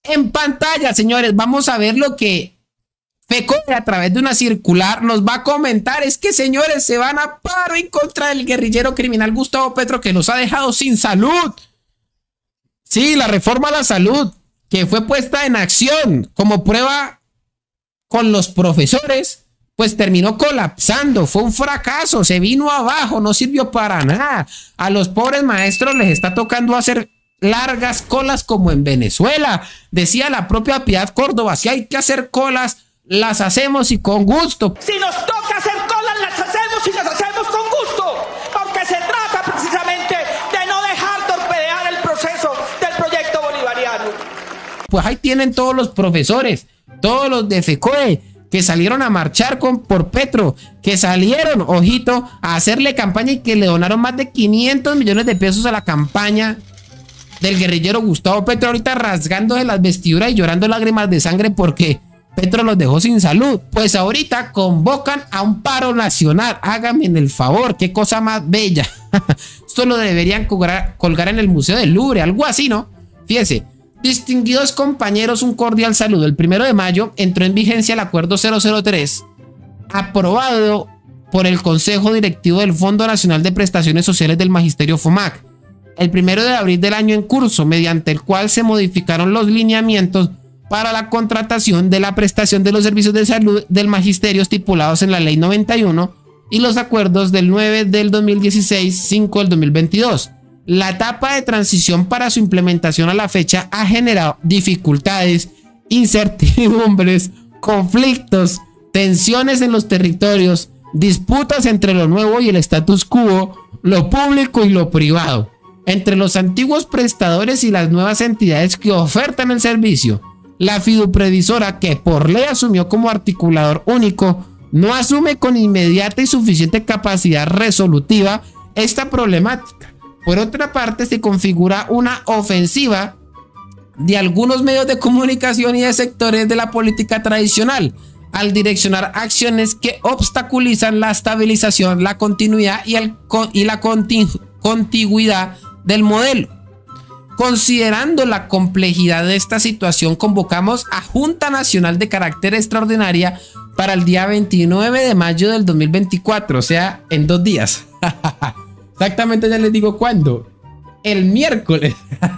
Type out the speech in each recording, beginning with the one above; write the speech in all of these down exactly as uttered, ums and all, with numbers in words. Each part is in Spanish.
En pantalla, señores, vamos a ver lo que FECODE a través de una circular nos va a comentar. Es que, señores, se van a paro en contra del guerrillero criminal Gustavo Petro, que los ha dejado sin salud. Sí, la reforma a la salud, que fue puesta en acción como prueba con los profesores, pues terminó colapsando. Fue un fracaso, se vino abajo, no sirvió para nada. A los pobres maestros les está tocando hacer largas colas como en Venezuela. Decía la propia Piedad Córdoba: si hay que hacer colas, las hacemos y con gusto. Si nos toca hacer colas, las hacemos y las hacemos con gusto, porque se trata precisamente de no dejar torpedear el proceso del proyecto bolivariano. Pues ahí tienen todos los profesores, todos los de FECODE, que salieron a marchar con, por Petro, que salieron, ojito, a hacerle campaña y que le donaron más de quinientos millones de pesos a la campaña del guerrillero Gustavo Petro, ahorita rasgándose las vestiduras y llorando lágrimas de sangre porque Petro los dejó sin salud. Pues ahorita convocan a un paro nacional. Háganme el favor, qué cosa más bella. Esto lo deberían colgar, colgar en el Museo del Louvre, algo así, ¿no? Fíjense: distinguidos compañeros, un cordial saludo. El primero de mayo entró en vigencia el acuerdo cero cero tres, aprobado por el Consejo Directivo del Fondo Nacional de Prestaciones Sociales del Magisterio FOMAC, el primero de abril del año en curso, mediante el cual se modificaron los lineamientos para la contratación de la prestación de los servicios de salud del magisterio estipulados en la ley noventa y uno y los acuerdos del nueve del dos mil dieciséis, cinco del dos mil veintidós. La etapa de transición para su implementación a la fecha ha generado dificultades, incertidumbres, conflictos, tensiones en los territorios, disputas entre lo nuevo y el status quo, lo público y lo privado, entre los antiguos prestadores y las nuevas entidades que ofertan el servicio. La fiduprevisora, que por ley asumió como articulador único, no asume con inmediata y suficiente capacidad resolutiva esta problemática. Por otra parte, se configura una ofensiva de algunos medios de comunicación y de sectores de la política tradicional al direccionar acciones que obstaculizan la estabilización, la continuidad y, el, y la conti, contigüidad del modelo. Considerando la complejidad de esta situación, convocamos a Junta Nacional de Carácter Extraordinaria para el día veintinueve de mayo del dos mil veinticuatro, o sea, en dos días. Exactamente, ya les digo cuándo. El miércoles.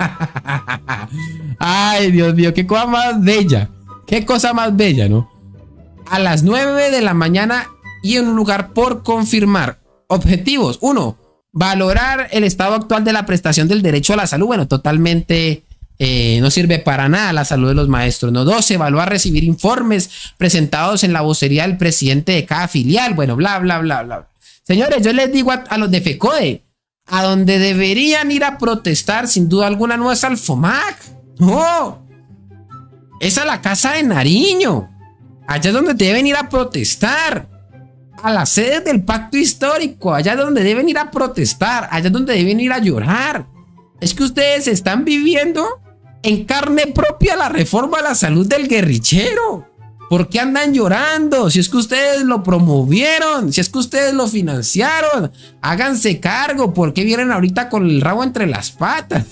Ay, Dios mío, qué cosa más bella. Qué cosa más bella, ¿no? A las nueve de la mañana y en un lugar por confirmar. Objetivos: uno, valorar el estado actual de la prestación del derecho a la salud. Bueno, totalmente eh, no sirve para nada la salud de los maestros, ¿no? Dos, evaluar, recibir informes presentados en la vocería del presidente de cada filial. Bueno, bla, bla, bla, bla. Señores, yo les digo a, a los de FECODE, a donde deberían ir a protestar, sin duda alguna, no es al FOMAC. No. Es a la Casa de Nariño. Allá es donde deben ir a protestar. A las sedes del pacto histórico, allá es donde deben ir a protestar, allá es donde deben ir a llorar. Es que ustedes están viviendo en carne propia la reforma a la salud del guerrillero. ¿Por qué andan llorando? Si es que ustedes lo promovieron, si es que ustedes lo financiaron, háganse cargo. ¿Por qué vienen ahorita con el rabo entre las patas?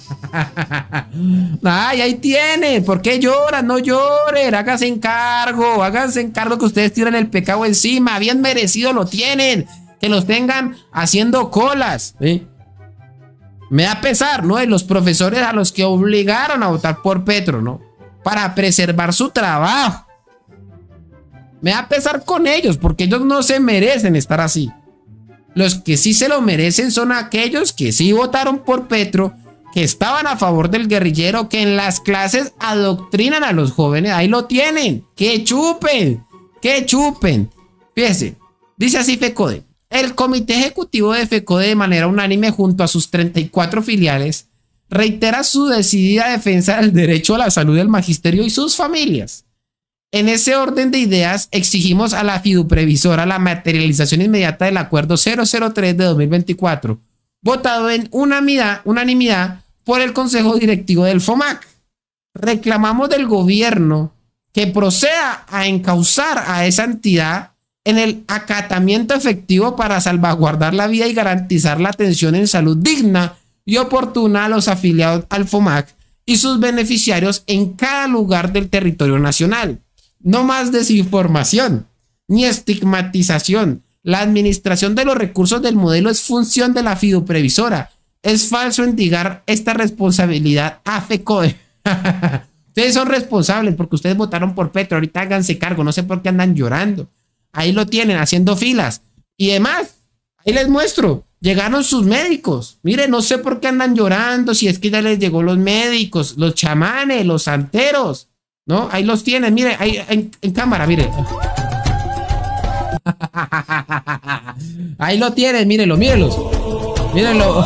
Ay, ahí tienen. ¿Por qué lloran? No lloren, háganse encargo, háganse encargo que ustedes tiran el pecado encima. Bien merecido lo tienen, que los tengan haciendo colas, ¿sí? Me da pesar, ¿no? De los profesores a los que obligaron a votar por Petro, ¿no? Para preservar su trabajo. Me da pesar con ellos, porque ellos no se merecen estar así. Los que sí se lo merecen son aquellos que sí votaron por Petro, que estaban a favor del guerrillero, que en las clases adoctrinan a los jóvenes. Ahí lo tienen. ¡Que chupen! ¡Que chupen! Fíjense, dice así FECODE: el comité ejecutivo de FECODE, de manera unánime junto a sus treinta y cuatro filiales, reitera su decidida defensa del derecho a la salud del magisterio y sus familias. En ese orden de ideas, exigimos a la fiduprevisora la materialización inmediata del acuerdo cero cero tres de dos mil veinticuatro, votado en unanimidad, unanimidad por el Consejo Directivo del FOMAC. Reclamamos del gobierno que proceda a encauzar a esa entidad en el acatamiento efectivo para salvaguardar la vida y garantizar la atención en salud digna y oportuna a los afiliados al FOMAC y sus beneficiarios en cada lugar del territorio nacional. No más desinformación ni estigmatización. La administración de los recursos del modelo es función de la fiduprevisora. Es falso endilgar esta responsabilidad a FECODE. Ustedes son responsables porque ustedes votaron por Petro. Ahorita háganse cargo. No sé por qué andan llorando. Ahí lo tienen, haciendo filas. Y demás, ahí les muestro. Llegaron sus médicos. Mire, no sé por qué andan llorando. Si es que ya les llegó los médicos, los chamanes, los santeros. ¿No? Ahí los tienen. Mire, ahí en, en cámara, mire. Ahí lo tienen, mírenlo, mírenlos. Mírenlo.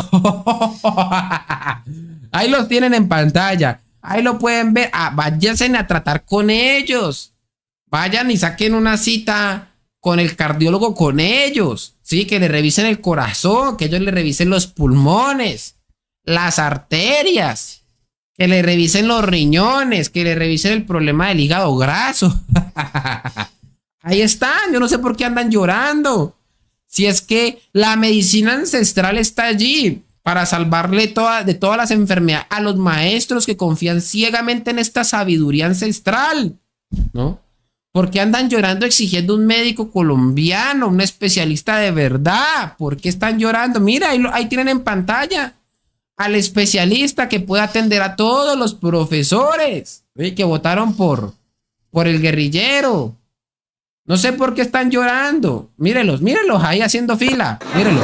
Ahí los tienen en pantalla. Ahí lo pueden ver. Ah, váyanse a tratar con ellos. Vayan y saquen una cita con el cardiólogo con ellos. Sí, que le revisen el corazón, que ellos le revisen los pulmones, las arterias, que le revisen los riñones, que le revisen el problema del hígado graso. Ahí están. Yo no sé por qué andan llorando. Si es que la medicina ancestral está allí para salvarle toda, de todas las enfermedades a los maestros que confían ciegamente en esta sabiduría ancestral, ¿no? ¿Por qué andan llorando exigiendo un médico colombiano, un especialista de verdad? ¿Por qué están llorando? Mira, ahí, lo, ahí tienen en pantalla al especialista que puede atender a todos los profesores, ¿sí? Que votaron por, por el guerrillero. No sé por qué están llorando. Mírenlos, mírenlos ahí haciendo fila. Mírenlos.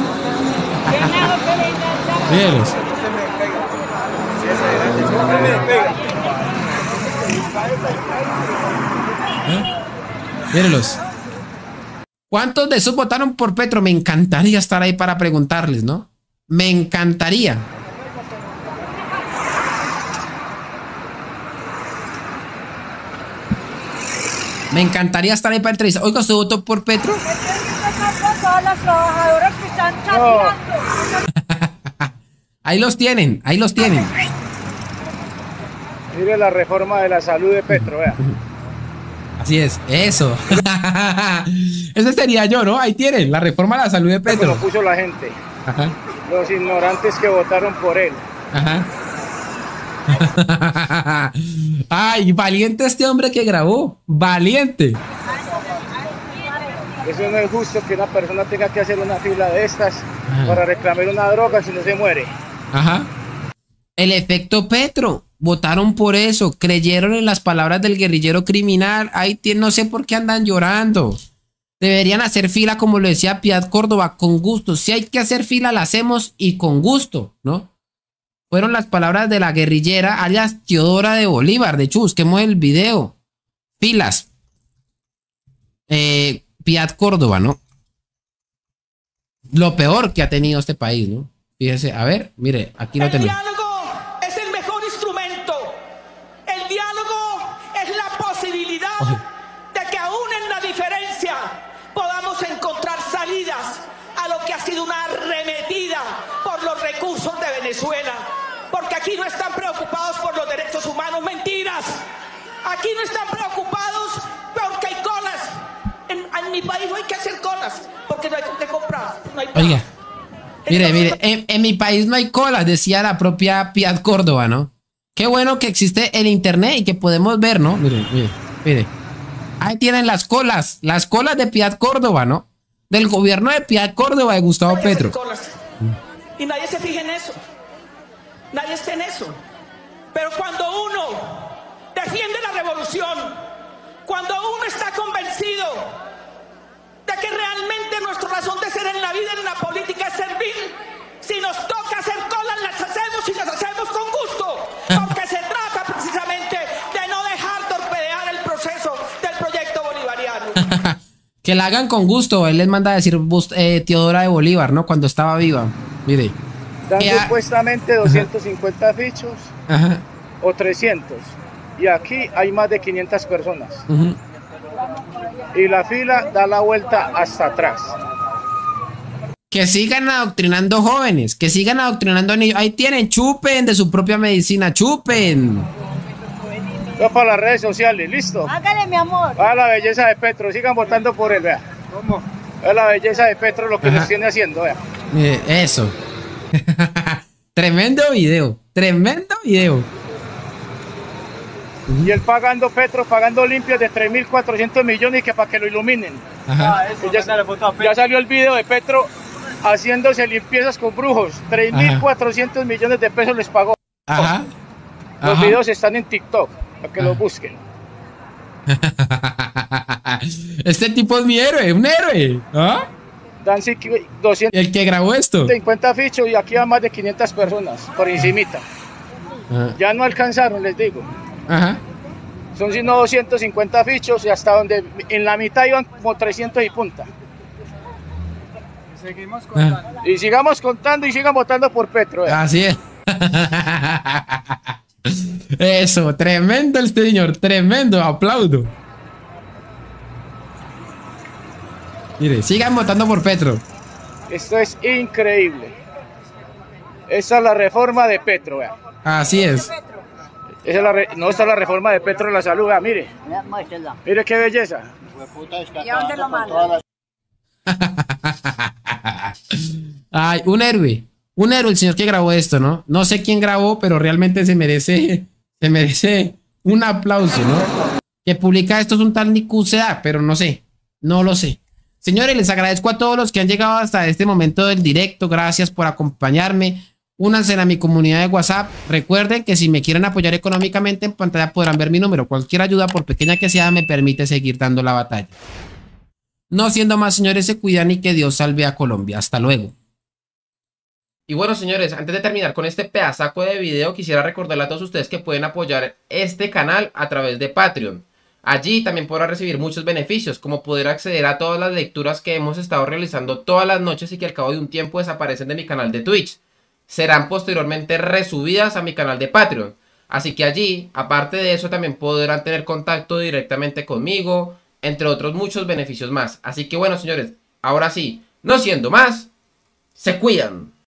Mírenlos. ¿Eh? Mírenlos. ¿Cuántos de esos votaron por Petro? Me encantaría estar ahí para preguntarles, ¿no? Me encantaría. Me encantaría estar ahí para entrevistar. Oiga, ¿usted votó por Petro? No. Ahí los tienen, ahí los tienen. Mire la reforma de la salud de Petro, vea. Así es, eso. Ese sería yo, ¿no? Ahí tienen, la reforma de la salud de Petro. Lo puso la gente. Ajá. Los ignorantes que votaron por él. Ajá. Ay, valiente este hombre que grabó. Valiente. Eso no es justo que una persona tenga que hacer una fila de estas. Ajá. Para reclamar una droga si no se muere. Ajá. El efecto Petro. Votaron por eso. Creyeron en las palabras del guerrillero criminal. Ahí tienen, no sé por qué andan llorando. Deberían hacer fila, como lo decía Piedad Córdoba, con gusto. Si hay que hacer fila, la hacemos y con gusto, ¿no? Fueron las palabras de la guerrillera, alias Teodora de Bolívar. De hecho, busquemos el video. Filas. Eh, Piedad Córdoba, ¿no? Lo peor que ha tenido este país, ¿no? Fíjese, a ver, mire, aquí lo tenemos. El diálogo es el mejor instrumento. El diálogo es la posibilidad Oye. de que aún en la diferencia podamos encontrar salidas a lo que ha sido una arremetida por los recursos de Venezuela. Porque aquí no están preocupados por los derechos humanos. Mentiras. Aquí no están preocupados porque hay colas. En, en mi país no hay que hacer colas porque no hay que comprar. No hay Oiga, mire, mire, en, en mi país no hay colas, decía la propia Piedad Córdoba, ¿no? Qué bueno que existe el internet y que podemos ver, ¿no? Mire, mire, mire. Ahí tienen las colas, las colas de Piedad Córdoba, ¿no? Del gobierno de Piedad Córdoba de Gustavo nadie Petro. Y nadie se fija en eso. Nadie está en eso. Pero cuando uno defiende la revolución, cuando uno está convencido de que realmente nuestra razón de ser en la vida y en la política es servir, si nos toca hacer colas, las hacemos y las hacemos con gusto. Porque se trata precisamente de no dejar torpedear el proceso del proyecto bolivariano. Que la hagan con gusto. Él les manda a decir eh, Teodora de Bolívar, ¿no? Cuando estaba viva. Mire. Dan supuestamente doscientos cincuenta Ajá. fichos Ajá. o trescientos. Y aquí hay más de quinientas personas. Uh-huh. Y la fila da la vuelta hasta atrás. Que sigan adoctrinando jóvenes. Que sigan adoctrinando niños. Ahí tienen, chupen de su propia medicina. Chupen. Yo para las redes sociales, listo. Hágale, mi amor. A la belleza de Petro, sigan votando por él, vea. ¿Cómo? Es la belleza de Petro lo que Ajá. nos tiene haciendo, vea. Eh, eso. Tremendo video. Tremendo video. Uh-huh. Y él pagando Petro, pagando limpias de tres mil cuatrocientos millones y que para que lo iluminen. Ajá. Ah, eso, ya, ya salió el video de Petro haciéndose limpiezas con brujos. tres mil cuatrocientos millones de pesos les pagó. Ajá. Los Ajá. videos están en TikTok, para que Ajá. los busquen. Este tipo es mi héroe, un héroe. ¿Ah? Dan doscientos el que grabó esto. cincuenta fichos y aquí van más de quinientas personas, por encimita. Ajá. Ya no alcanzaron, les digo. Ajá. Son sino doscientos cincuenta fichos y hasta donde en la mitad iban como trescientos y punta. Y seguimos contando. Ajá. Y sigamos contando y sigan votando por Petro. ¿Eh? Así es. Eso, tremendo el señor, tremendo, aplaudo. Mire, sigan votando por Petro. Esto es increíble. Esa es la reforma de Petro, vea. Así es. Esa es la re... No, esta es la reforma de Petro en la salud, vea, mire. Mire qué belleza. ¿Y a dónde lo mandan? Ay, un héroe. Un héroe el señor que grabó esto, ¿no? No sé quién grabó, pero realmente se merece, se merece un aplauso, ¿no? Que publica esto es un tal Nicucea, pero no sé, no lo sé. Señores, les agradezco a todos los que han llegado hasta este momento del directo. Gracias por acompañarme. Únanse a mi comunidad de WhatsApp. Recuerden que si me quieren apoyar económicamente, en pantalla podrán ver mi número. Cualquier ayuda, por pequeña que sea, me permite seguir dando la batalla. No siendo más, señores, se cuidan y que Dios salve a Colombia. Hasta luego. Y bueno, señores, antes de terminar con este pedazaco de video, quisiera recordarle a todos ustedes que pueden apoyar este canal a través de Patreon. Allí también podrán recibir muchos beneficios, como poder acceder a todas las lecturas que hemos estado realizando todas las noches y que al cabo de un tiempo desaparecen de mi canal de Twitch. Serán posteriormente resubidas a mi canal de Patreon. Así que allí, aparte de eso, también podrán tener contacto directamente conmigo, entre otros muchos beneficios más. Así que bueno, señores, ahora sí, no siendo más, se cuidan.